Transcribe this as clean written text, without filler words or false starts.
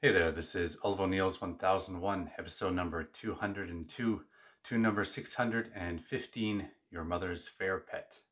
Hey there, this is Oliver O'Neill's 1001, episode number 202, to number 615, Your Mother's Fair Pet.